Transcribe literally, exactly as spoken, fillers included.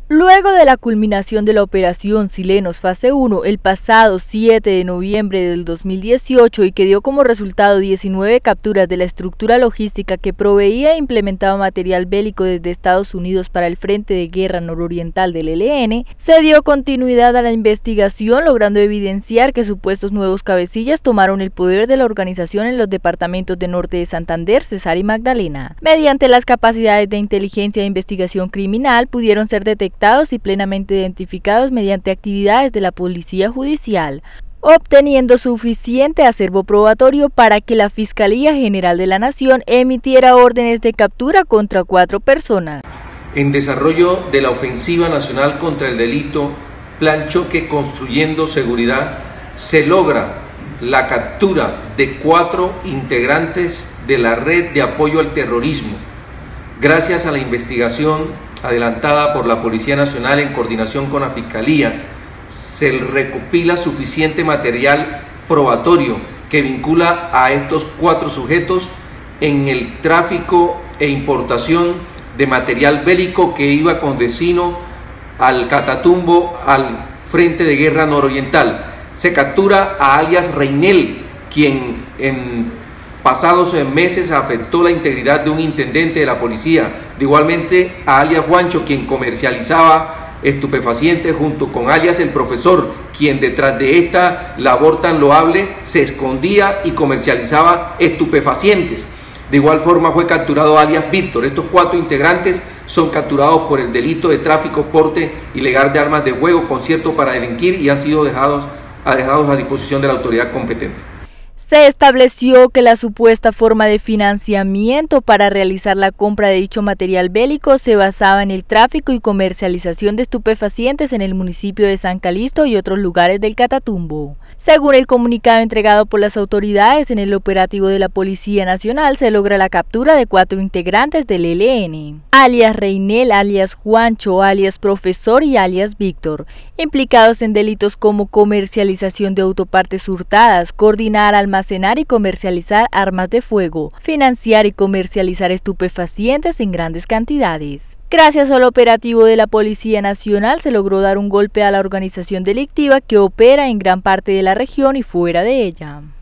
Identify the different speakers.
Speaker 1: Luego de la culminación de la Operación Silenos Fase uno el pasado siete de noviembre del dos mil dieciocho y que dio como resultado diecinueve capturas de la estructura logística que proveía e implementaba material bélico desde Estados Unidos para el Frente de Guerra Nororiental del E L N, se dio continuidad a la investigación, logrando evidenciar que supuestos nuevos cabecillas tomaron el poder de la organización en los departamentos de Norte de Santander, Cesar y Magdalena. Mediante las capacidades de inteligencia e investigación criminal pudieron ser detectados y plenamente identificados mediante actividades de la Policía Judicial, obteniendo suficiente acervo probatorio para que la Fiscalía General de la Nación emitiera órdenes de captura contra cuatro personas.
Speaker 2: En desarrollo de la ofensiva nacional contra el delito Plan Choque Construyendo Seguridad, se logra la captura de cuatro integrantes de la red de apoyo al terrorismo, gracias a la investigación adelantada por la Policía Nacional en coordinación con la Fiscalía. Se recopila suficiente material probatorio que vincula a estos cuatro sujetos en el tráfico e importación de material bélico que iba con destino al Catatumbo, al Frente de Guerra Nororiental. Se captura a alias Reinel, quien en pasados meses afectó la integridad de un intendente de la policía. De igualmente a alias Juancho, quien comercializaba estupefacientes, junto con alias el profesor, quien detrás de esta labor tan loable se escondía y comercializaba estupefacientes. De igual forma fue capturado alias Víctor. Estos cuatro integrantes son capturados por el delito de tráfico, porte ilegal de armas de fuego, concierto para delinquir, y han sido dejados a, dejados a disposición de la autoridad competente.
Speaker 1: Se estableció que la supuesta forma de financiamiento para realizar la compra de dicho material bélico se basaba en el tráfico y comercialización de estupefacientes en el municipio de San Calixto y otros lugares del Catatumbo. Según el comunicado entregado por las autoridades, en el operativo de la Policía Nacional se logra la captura de cuatro integrantes del E L N, alias Reinel, alias Juancho, alias Profesor y alias Víctor, implicados en delitos como comercialización de autopartes hurtadas, coordinar, almacenar y comercializar armas de fuego, financiar y comercializar estupefacientes en grandes cantidades. Gracias al operativo de la Policía Nacional se logró dar un golpe a la organización delictiva que opera en gran parte de la región y fuera de ella.